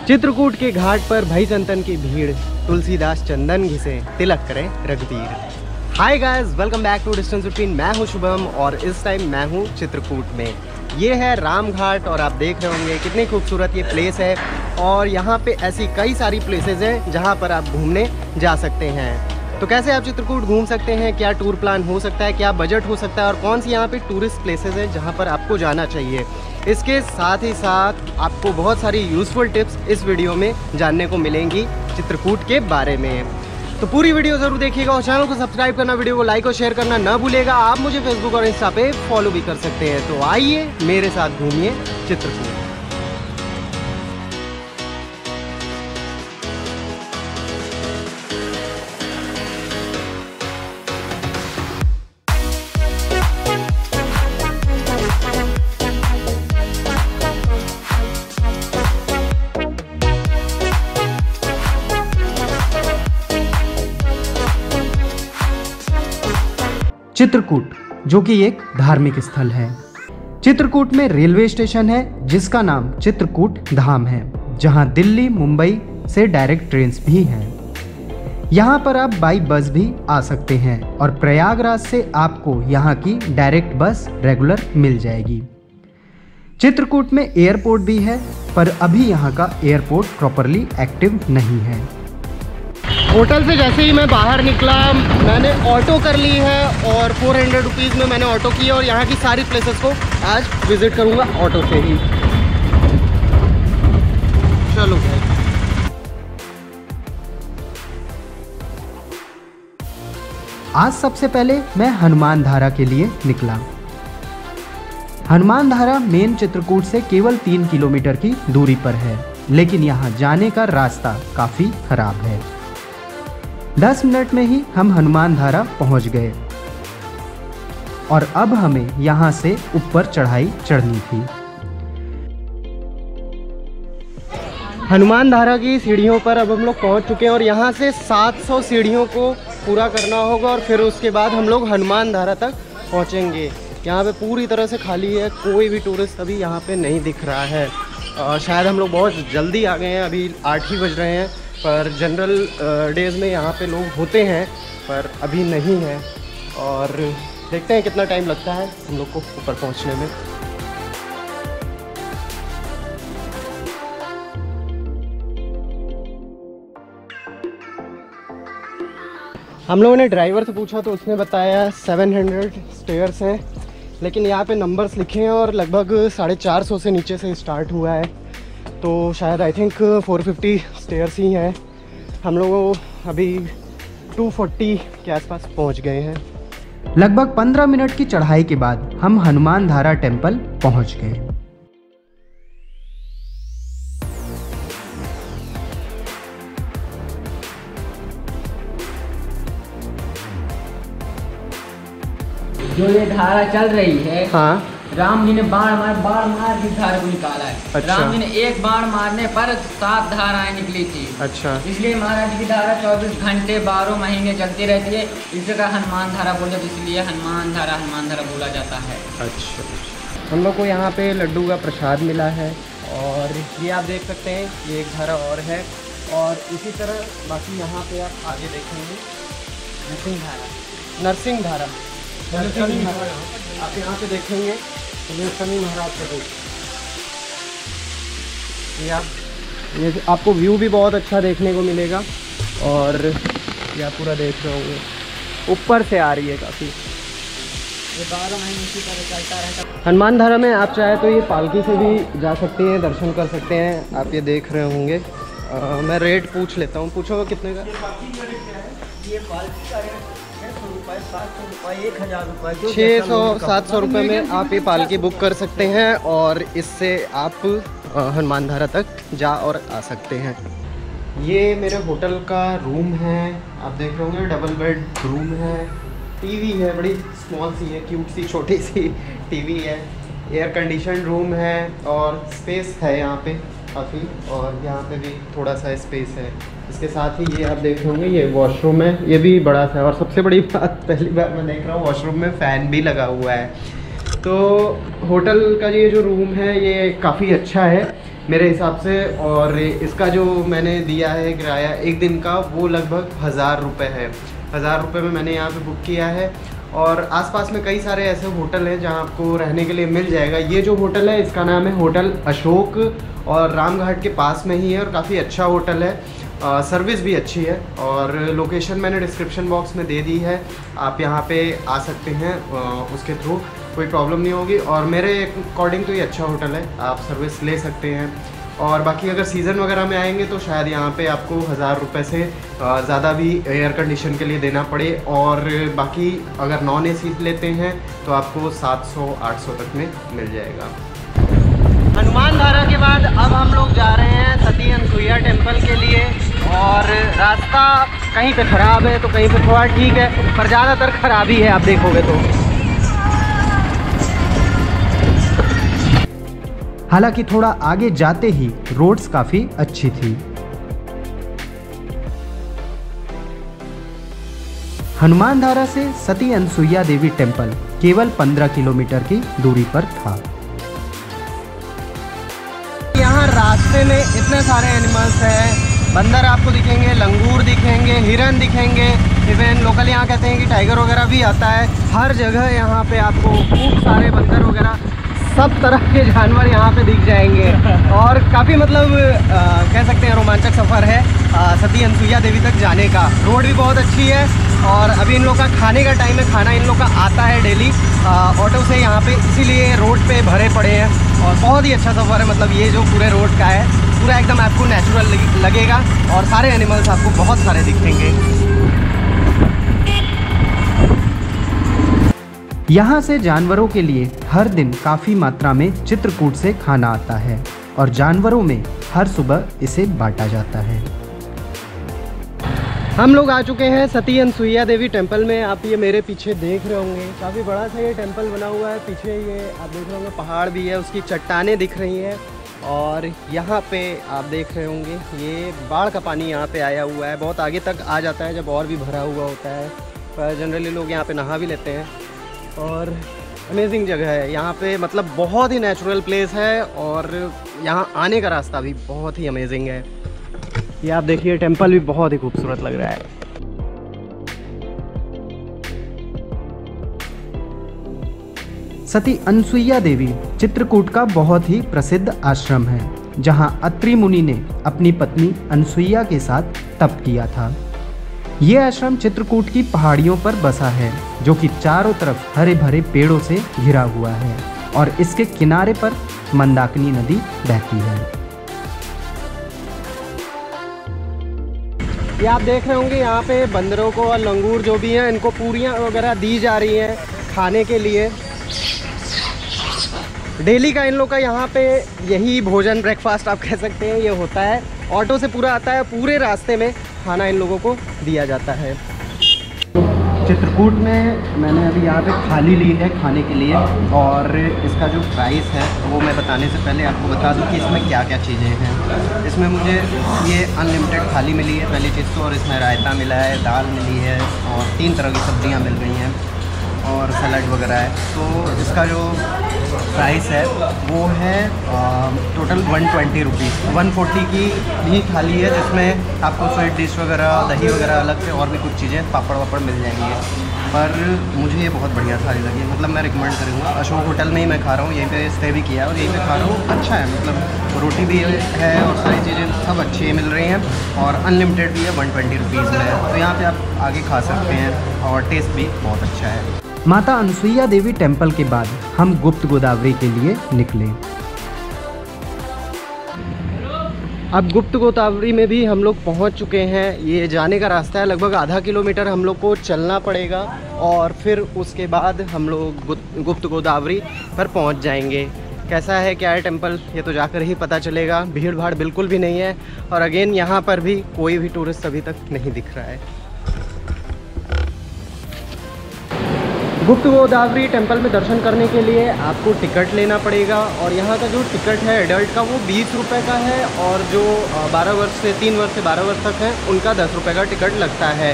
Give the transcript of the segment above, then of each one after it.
चित्रकूट के घाट पर भाई संतन की भीड़, तुलसीदास चंदन घिसे, तिलक करें रघुवीर। Hi guys, welcome back to distance between. मैं हूं शुभम और इस टाइम मैं हूं चित्रकूट में। ये है राम घाट और आप देख रहे होंगे कितनी खूबसूरत ये प्लेस है। और यहाँ पे ऐसी कई सारी प्लेसेस हैं जहाँ पर आप घूमने जा सकते हैं। तो कैसे आप चित्रकूट घूम सकते हैं, क्या टूर प्लान हो सकता है, क्या बजट हो सकता है और कौन सी यहाँ पे टूरिस्ट प्लेसेस हैं जहाँ पर आपको जाना चाहिए, इसके साथ ही साथ आपको बहुत सारी यूज़फुल टिप्स इस वीडियो में जानने को मिलेंगी चित्रकूट के बारे में। तो पूरी वीडियो ज़रूर देखिएगा और चैनल को सब्सक्राइब करना, वीडियो को लाइक और शेयर करना ना भूलेगा। आप मुझे फेसबुक और इंस्टा पे फॉलो भी कर सकते हैं। तो आइए मेरे साथ घूमिए चित्रकूट। चित्रकूट जो कि एक धार्मिक स्थल है। चित्रकूट में रेलवे स्टेशन है जिसका नाम चित्रकूट धाम है, जहां दिल्ली मुंबई से डायरेक्ट ट्रेन्स भी हैं। यहां पर आप बाई बस भी आ सकते हैं और प्रयागराज से आपको यहां की डायरेक्ट बस रेगुलर मिल जाएगी। चित्रकूट में एयरपोर्ट भी है, पर अभी यहां का एयरपोर्ट प्रॉपरली एक्टिव नहीं है। होटल से जैसे ही मैं बाहर निकला मैंने ऑटो कर ली है और 400 रुपीज़ में मैंने ऑटो की और यहाँ की सारी प्लेसेस को आज विज़िट करूँगा ऑटो से ही। चलो आज सबसे पहले मैं हनुमान धारा के लिए निकला। हनुमान धारा मेन चित्रकूट से केवल 3 किलोमीटर की दूरी पर है, लेकिन यहाँ जाने का रास्ता काफ़ी खराब है। 10 मिनट में ही हम हनुमान धारा पहुंच गए और अब हमें यहां से ऊपर चढ़ाई चढ़नी थी। हनुमान धारा की सीढ़ियों पर अब हम लोग पहुंच चुके हैं और यहां से 700 सीढ़ियों को पूरा करना होगा और फिर उसके बाद हम लोग हनुमान धारा तक पहुंचेंगे। यहां पे पूरी तरह से खाली है, कोई भी टूरिस्ट अभी यहां पे नहीं दिख रहा है। शायद हम लोग बहुत जल्दी आ गए हैं, अभी 8 ही बज रहे हैं, पर जनरल डेज़ में यहाँ पे लोग होते हैं पर अभी नहीं है। और देखते हैं कितना टाइम लगता है हम लोग को ऊपर पहुँचने में। हम लोगों ने ड्राइवर से पूछा तो उसने बताया 700 स्टेयर्स हैं, लेकिन यहाँ पे नंबर्स लिखे हैं और लगभग 450 से नीचे से स्टार्ट हुआ है, तो शायद आई थिंक 450 स्टेयर्स ही हैं। हम लोग अभी 240 के आसपास पहुंच गए हैं। लगभग 15 मिनट की चढ़ाई के बाद हम हनुमान धारा टेम्पल पहुंच गए। जो ये धारा चल रही है, हाँ, राम जी ने बाण मार की धारा को निकाला है। अच्छा। राम जी ने एक बाण मारने पर 7 धाराएं निकली थी। अच्छा। इसलिए महाराज की धारा 24 घंटे 12 महीने चलती रहती है। इस जगह हनुमान धारा बोलते, इसलिए हनुमान धारा बोला जाता है। अच्छा। हम लोग को यहाँ पे लड्डू का प्रसाद मिला है और ये आप देख सकते हैं, ये एक धारा और है और इसी तरह बाकी यहाँ पे आप आगे देखेंगे नरसिंह धारा आप यहाँ पे देखेंगे शनि महाराज का देख। ये आपको व्यू भी बहुत अच्छा देखने को मिलेगा और ये आप पूरा देख रहे होंगे, ऊपर से आ रही है काफ़ी। ये 12 महीने इसी तरह चलता रहता। हनुमान धारा में आप चाहे तो ये पालकी से भी जा सकते हैं, दर्शन कर सकते हैं। आप ये देख रहे होंगे। मैं रेट पूछ लेता हूँ, पूछो कितने का। ये पालकी का 600-700 रुपये में आप ये पालकी बुक कर सकते हैं और इससे आप हनुमान धारा तक जा और आ सकते हैं। ये मेरे होटल का रूम है, आप देख रहे होंगे, डबल बेड रूम है, टीवी है, बड़ी स्मॉल सी है, क्यूट सी छोटी सी टीवी है, एयर कंडीशन रूम है और स्पेस है यहाँ पे काफ़ी, और यहाँ पे भी थोड़ा सा स्पेस है। इसके साथ ही ये आप देख रहे होंगे, ये वॉशरूम है, ये भी बड़ा सा है और सबसे बड़ी बात, पहली बार मैं देख रहा हूँ वॉशरूम में फ़ैन भी लगा हुआ है। तो होटल का ये जो रूम है ये काफ़ी अच्छा है। मेरे हिसाब से। और इसका जो मैंने दिया है किराया एक दिन का, वो लगभग 1000 रुपये है। 1000 रुपये में मैंने यहाँ पे बुक किया है। और आसपास में कई सारे ऐसे होटल हैं जहाँ आपको रहने के लिए मिल जाएगा। ये जो होटल है इसका नाम है होटल अशोक, और रामघाट के पास में ही है, और काफ़ी अच्छा होटल है। सर्विस भी अच्छी है, और लोकेशन मैंने डिस्क्रिप्शन बॉक्स में दे दी है। आप यहाँ पे आ सकते हैं, उसके थ्रू कोई प्रॉब्लम नहीं होगी। और मेरे अकॉर्डिंग तो ये अच्छा होटल है, आप सर्विस ले सकते हैं। और बाकी अगर सीज़न वगैरह में आएंगे तो शायद यहाँ पे आपको 1000 रुपये से ज़्यादा भी एयर कंडीशन के लिए देना पड़े। और बाकी अगर नॉन AC लेते हैं तो आपको 700-800 तक में मिल जाएगा। हनुमान धारा के बाद अब हम लोग जा रहे हैं सती अनसुईया टेम्पल के लिए। और रास्ता कहीं पे ख़राब है तो कहीं पे थोड़ा ठीक है, पर ज़्यादातर ख़राब ही है, आप देखोगे तो। हालांकि थोड़ा आगे जाते ही रोड्स काफ़ी अच्छी थी। हनुमान धारा से सती अनसुईया देवी टेम्पल केवल 15 किलोमीटर की दूरी पर था। यहाँ रास्ते में इतने सारे एनिमल्स हैं। बंदर आपको दिखेंगे, लंगूर दिखेंगे, हिरन दिखेंगे, इवन लोकल यहाँ कहते हैं कि टाइगर वगैरह भी आता है। हर जगह यहाँ पे आपको खूब सारे बंदर वगैरह, सब तरह के जानवर यहाँ पे दिख जाएंगे। और काफ़ी मतलब कह सकते हैं रोमांचक सफ़र है सती अनसुईया देवी तक जाने का। रोड भी बहुत अच्छी है। और अभी इन लोग का खाने का टाइम है, खाना इन लोग का आता है डेली ऑटो से यहाँ पे, इसीलिए रोड पे भरे पड़े हैं। और बहुत ही अच्छा सफ़र है, मतलब ये जो पूरे रोड का है पूरा एकदम आपको नेचुरल लगेगा। और सारे एनिमल्स आपको बहुत सारे दिखेंगे। यहाँ से जानवरों के लिए हर दिन काफ़ी मात्रा में चित्रकूट से खाना आता है, और जानवरों में हर सुबह इसे बांटा जाता है। हम लोग आ चुके हैं सती अनसुईया देवी टेम्पल में। आप ये मेरे पीछे देख रहे होंगे, काफ़ी बड़ा सा ये टेम्पल बना हुआ है। पीछे ये आप देख रहे होंगे पहाड़ भी है, उसकी चट्टानें दिख रही हैं। और यहाँ पे आप देख रहे होंगे ये बाढ़ का पानी यहाँ पे आया हुआ है, बहुत आगे तक आ जाता है जब और भी भरा हुआ होता है। पर जनरली लोग यहाँ पे नहा भी लेते हैं। और अमेजिंग जगह है यहाँ पे, मतलब बहुत ही नेचुरल प्लेस है। और यहाँ आने का रास्ता भी बहुत ही अमेजिंग है। ये आप देखिए टेम्पल भी बहुत ही खूबसूरत लग रहा है। सती अनसुईया देवी चित्रकूट का बहुत ही प्रसिद्ध आश्रम है, जहां अत्रि मुनि ने अपनी पत्नी अनसुईया के साथ तप किया था। ये आश्रम चित्रकूट की पहाड़ियों पर बसा है, जो कि चारों तरफ हरे भरे पेड़ों से घिरा हुआ है। और इसके किनारे पर मंदाकिनी नदी बहती है। ये आप देख रहे होंगे यहाँ पे बंदरों को और लंगूर जो भी हैं, इनको पूरियाँ वगैरह दी जा रही हैं खाने के लिए। डेली का इन लोग का यहाँ पे यही भोजन, ब्रेकफास्ट आप कह सकते हैं, ये होता है। ऑटो से पूरा आता है, पूरे रास्ते में खाना इन लोगों को दिया जाता है। चित्रकूट में मैंने अभी यहाँ पे थाली ली है खाने के लिए, और इसका जो प्राइस है वो मैं बताने से पहले आपको बता दूँ कि इसमें क्या क्या चीज़ें हैं। इसमें मुझे ये अनलिमिटेड थाली मिली है पहली चीज़ तो, और इसमें रायता मिला है, दाल मिली है, और 3 तरह की सब्जियाँ मिल रही हैं, और सलाद वगैरह है। तो इसका जो प्राइस है वो है टोटल 120 रुपीज़। 140 की भी थाली है, जिसमें आपको स्वीट डिश वगैरह, दही वगैरह अलग से, और भी कुछ चीज़ें, पापड़ वापड़ मिल जाएंगी। पर मुझे ये बहुत बढ़िया थाली लगी, मतलब मैं रिकमेंड करूँगा। अशोक होटल में ही मैं खा रहा हूँ, यहीं पे स्टे भी किया है और यहीं पे खा रहा हूँ। अच्छा है, मतलब रोटी भी है और सारी चीज़ें सब अच्छी मिल रही हैं, और अनलिमिटेड भी है 120 रुपीज़ में। तो यहाँ पे आप आगे खा सकते हैं, और टेस्ट भी बहुत अच्छा है। माता अनसुईया देवी टेम्पल के बाद हम गुप्त गोदावरी के लिए निकले। अब गुप्त गोदावरी में भी हम लोग पहुंच चुके हैं। ये जाने का रास्ता है, लगभग आधा किलोमीटर हम लोग को चलना पड़ेगा, और फिर उसके बाद हम लोग गुप्त गोदावरी पर पहुंच जाएंगे। कैसा है, क्या है टेम्पल, ये तो जाकर ही पता चलेगा। भीड़ भाड़ बिल्कुल भी नहीं है, और अगेन यहाँ पर भी कोई भी टूरिस्ट अभी तक नहीं दिख रहा है। गुप्त गोदावरी टेम्पल में दर्शन करने के लिए आपको टिकट लेना पड़ेगा, और यहाँ का जो टिकट है एडल्ट का वो 20 रुपये का है, और जो 12 वर्ष से 3 वर्ष से 12 वर्ष तक है उनका 10 रुपये का टिकट लगता है।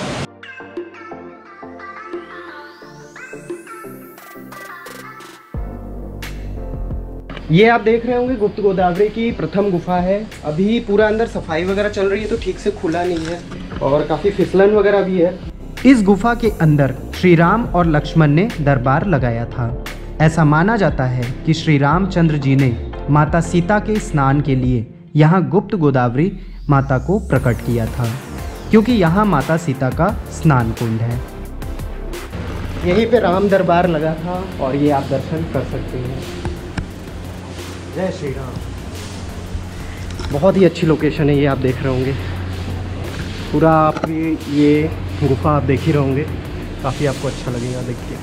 ये आप देख रहे होंगे गुप्त गोदावरी की प्रथम गुफा है। अभी पूरा अंदर सफाई वगैरह चल रही है तो ठीक से खुला नहीं है और काफ़ी फिसलन वगैरह भी है। इस गुफा के अंदर श्री राम और लक्ष्मण ने दरबार लगाया था। ऐसा माना जाता है कि श्री रामचंद्र जी ने माता सीता के स्नान के लिए यहाँ गुप्त गोदावरी माता को प्रकट किया था, क्योंकि यहाँ माता सीता का स्नान कुंड है। यहीं पे राम दरबार लगा था और ये आप दर्शन कर सकते हैं। जय श्री राम। बहुत ही अच्छी लोकेशन है ये, आप देख रहे होंगे पूरा। आप ये गुफा आप देख ही रहे होंगे, काफ़ी आपको अच्छा लगेगा देख के।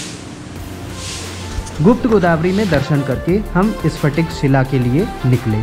गुप्त गोदावरी में दर्शन करके हम स्फटिक शिला के लिए निकले।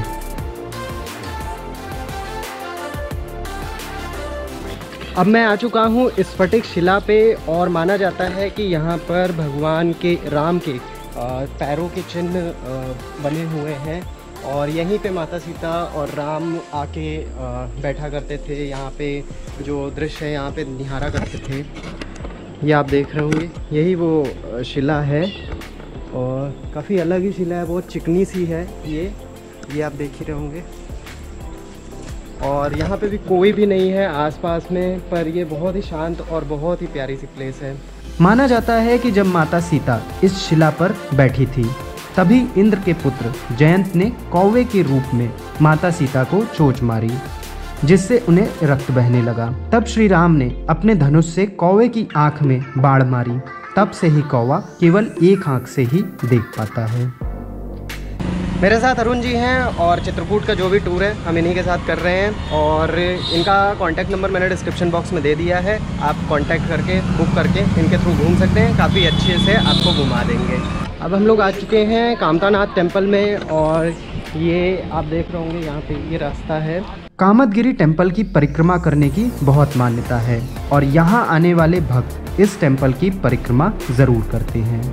अब मैं आ चुका हूँ स्फटिक शिला पे और माना जाता है कि यहाँ पर भगवान के राम के पैरों के चिन्ह बने हुए हैं और यहीं पे माता सीता और राम आके बैठा करते थे। यहाँ पे जो दृश्य है यहाँ पे निहारा करते थे। ये आप देख रहे होंगे यही वो शिला है और काफ़ी अलग ही शिला है, बहुत चिकनी सी है ये आप देख ही रहे होंगे। और यहाँ पे भी कोई भी नहीं है आसपास में, पर ये बहुत ही शांत और बहुत ही प्यारी सी प्लेस है। माना जाता है कि जब माता सीता इस शिला पर बैठी थी तभी इंद्र के पुत्र जयंत ने कौवे के रूप में माता सीता को चोंच मारी, जिससे उन्हें रक्त बहने लगा। तब श्री राम ने अपने धनुष से कौवे की आंख में बाण मारी। तब से ही कौवा केवल एक आंख से ही देख पाता है। मेरे साथ अरुण जी हैं और चित्रकूट का जो भी टूर है हम इन्हीं के साथ कर रहे हैं और इनका कांटेक्ट नंबर मैंने डिस्क्रिप्शन बॉक्स में दे दिया है। आप कांटेक्ट करके बुक करके इनके थ्रू घूम सकते हैं, काफ़ी अच्छे से आपको घुमा देंगे। अब हम लोग आ चुके हैं कामतानाथ टेम्पल में और ये आप देख रहे होंगे यहाँ पे ये रास्ता है। कामतगिरी टेम्पल की परिक्रमा करने की बहुत मान्यता है और यहाँ आने वाले भक्त इस टेम्पल की परिक्रमा ज़रूर करते हैं।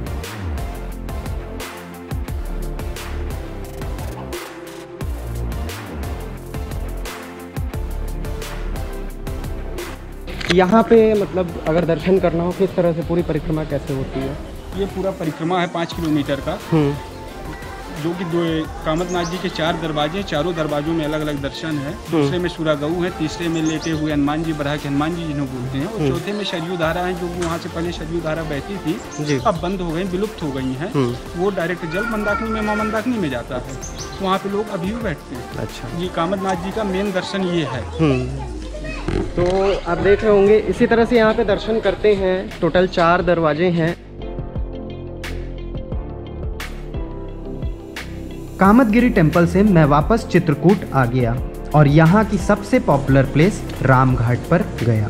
यहाँ पे मतलब अगर दर्शन करना हो किस तरह से पूरी परिक्रमा कैसे होती है? ये पूरा परिक्रमा है 5 किलोमीटर का, जो कि कामतनाथ जी के 4 दरवाजे, चारों दरवाजों में अलग अलग दर्शन है। दूसरे में सूरा गऊ है, तीसरे में लेटे हुए हनुमान जी, बराह के हनुमान जी जिन्हों बोलते हैं, और चौथे में सरयू धारा है, जो वहाँ से पहले सरयू धारा बहती थी, अब बंद हो गई, विलुप्त हो गई है। वो डायरेक्ट जल मंदाकिनी में, माँ मंदाकिनी में जाता है, वहाँ पे लोग अभी भी बैठते हैं। अच्छा, ये कामतनाथ जी का मेन दर्शन ये है। तो आप देख रहे होंगे इसी तरह से यहाँ पे दर्शन करते हैं। टोटल 4 दरवाजे हैं। कामतगिरी टेम्पल से मैं वापस चित्रकूट आ गया और यहाँ की सबसे पॉपुलर प्लेस रामघाट पर गया।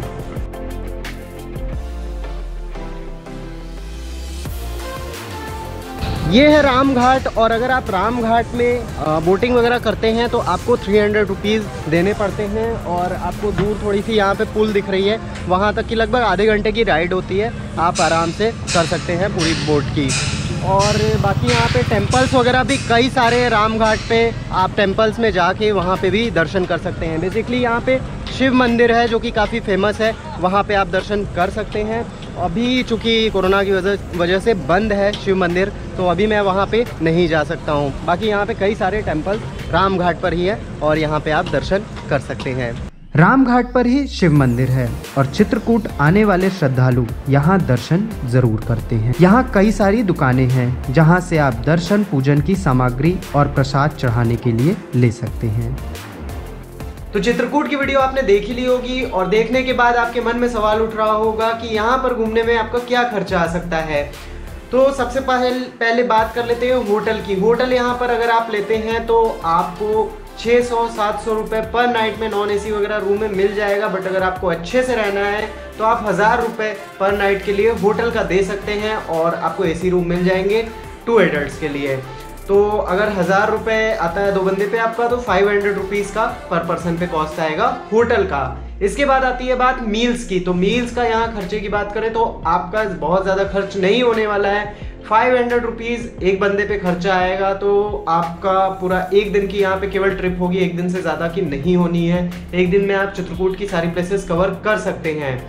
ये है रामघाट और अगर आप रामघाट में बोटिंग वगैरह करते हैं तो आपको 300 रुपीज़ देने पड़ते हैं और आपको दूर थोड़ी सी यहाँ पे पुल दिख रही है, वहाँ तक की लगभग आधे घंटे की राइड होती है। आप आराम से कर सकते हैं पूरी बोट की। और बाकी यहाँ पे टेम्पल्स वगैरह भी कई सारे रामघाट पे, आप टेम्पल्स में जाके वहाँ पे भी दर्शन कर सकते हैं। बेसिकली यहाँ पे शिव मंदिर है जो कि काफ़ी फेमस है, वहाँ पे आप दर्शन कर सकते हैं। अभी चूँकि कोरोना की वजह से बंद है शिव मंदिर, तो अभी मैं वहाँ पे नहीं जा सकता हूँ। बाकी यहाँ पे कई सारे टेम्पल रामघाट पर ही है और यहाँ पे आप दर्शन कर सकते हैं। रामघाट पर ही शिव मंदिर है और चित्रकूट आने वाले श्रद्धालु यहाँ दर्शन जरूर करते हैं। यहाँ कई सारी दुकानें हैं जहाँ से आप दर्शन पूजन की सामग्री और प्रसाद चढ़ाने के लिए ले सकते हैं। तो चित्रकूट की वीडियो आपने देख ही ली होगी और देखने के बाद आपके मन में सवाल उठ रहा होगा कि यहाँ पर घूमने में आपका क्या खर्चा आ सकता है। तो सबसे पहले बात कर लेते हैं होटल की। होटल यहाँ पर अगर आप लेते हैं तो आपको 600-700 रुपये पर नाइट में नॉन एसी वगैरह रूम में मिल जाएगा। बट अगर आपको अच्छे से रहना है तो आप 1000 रुपये पर नाइट के लिए होटल का दे सकते हैं और आपको एसी रूम मिल जाएंगे 2 एडल्ट्स के लिए। तो अगर 1000 रुपये आता है 2 बंदे पे आपका, तो 500 रुपीज़ का पर पर्सन पे कॉस्ट आएगा होटल का। इसके बाद आती है बात मील्स की। तो मील्स का यहाँ खर्चे की बात करें तो आपका बहुत ज़्यादा खर्च नहीं होने वाला है। 500 रुपीज़ एक बंदे पे खर्चा आएगा, तो आपका पूरा एक दिन की यहाँ पे केवल ट्रिप होगी, एक दिन से ज़्यादा की नहीं होनी है। एक दिन में आप चित्रकूट की सारी प्लेसेस कवर कर सकते हैं।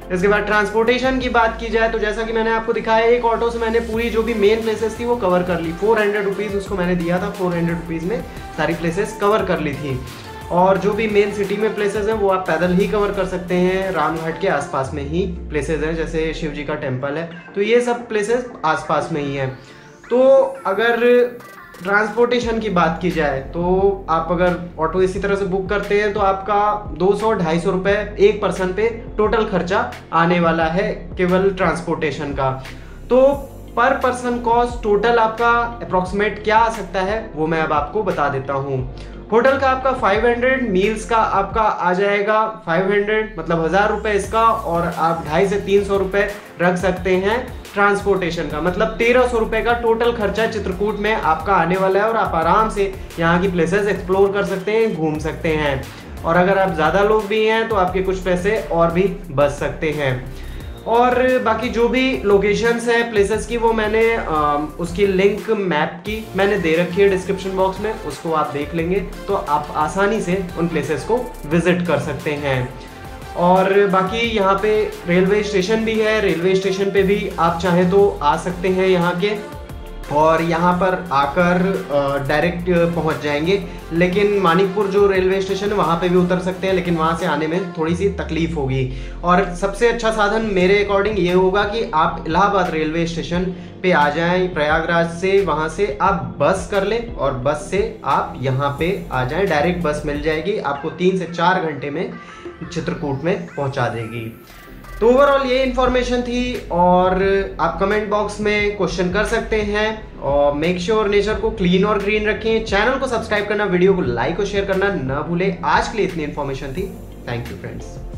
इसके बाद ट्रांसपोर्टेशन की बात की जाए तो जैसा कि मैंने आपको दिखाया, एक ऑटो से मैंने पूरी जो भी मेन प्लेसेस थी वो कवर कर ली। 400 रुपीज़ उसको मैंने दिया था, 400 रुपीज़ में सारी प्लेसेस कवर कर ली थी। और जो भी मेन सिटी में प्लेसेस हैं वो आप पैदल ही कवर कर सकते हैं। रामघाट के आसपास में ही प्लेसेस हैं, जैसे शिव जी का टेम्पल है, तो ये सब प्लेसेस आसपास में ही हैं। तो अगर ट्रांसपोर्टेशन की बात की जाए तो आप अगर ऑटो इसी तरह से बुक करते हैं तो आपका 200-250 रुपये एक पर्सन पे टोटल खर्चा आने वाला है केवल ट्रांसपोर्टेशन का। तो पर पर्सन कॉस्ट टोटल आपका अप्रॉक्सीमेट क्या आ सकता है वो मैं अब आपको बता देता हूँ। होटल का आपका 500, मील्स का आपका आ जाएगा 500, मतलब 1000 रुपये इसका, और आप 250 से 300 रुपये रख सकते हैं ट्रांसपोर्टेशन का, मतलब 1300 रुपये का टोटल खर्चा चित्रकूट में आपका आने वाला है। और आप आराम से यहाँ की प्लेसेस एक्सप्लोर कर सकते हैं, घूम सकते हैं। और अगर आप ज़्यादा लोग भी हैं तो आपके कुछ पैसे और भी बच सकते हैं। और बाकी जो भी लोकेशंस हैं प्लेसेस की, वो मैंने उसकी लिंक मैप की मैंने दे रखी है डिस्क्रिप्शन बॉक्स में, उसको आप देख लेंगे तो आप आसानी से उन प्लेसेस को विजिट कर सकते हैं। और बाकी यहाँ पे रेलवे स्टेशन भी है, रेलवे स्टेशन पे भी आप चाहें तो आ सकते हैं यहाँ के, और यहाँ पर आकर डायरेक्ट पहुँच जाएंगे। लेकिन मानिकपुर जो रेलवे स्टेशन है वहाँ पे भी उतर सकते हैं, लेकिन वहाँ से आने में थोड़ी सी तकलीफ होगी। और सबसे अच्छा साधन मेरे अकॉर्डिंग ये होगा कि आप इलाहाबाद रेलवे स्टेशन पे आ जाएं प्रयागराज से, वहाँ से आप बस कर लें और बस से आप यहाँ पे आ जाएं। डायरेक्ट बस मिल जाएगी आपको, 3 से 4 घंटे में चित्रकूट में पहुँचा देगी। तो ओवरऑल ये इन्फॉर्मेशन थी, और आप कमेंट बॉक्स में क्वेश्चन कर सकते हैं। और मेक श्योर नेचर को क्लीन और ग्रीन रखें। चैनल को सब्सक्राइब करना, वीडियो को लाइक और शेयर करना ना भूलें। आज के लिए इतनी इन्फॉर्मेशन थी। Thank you friends.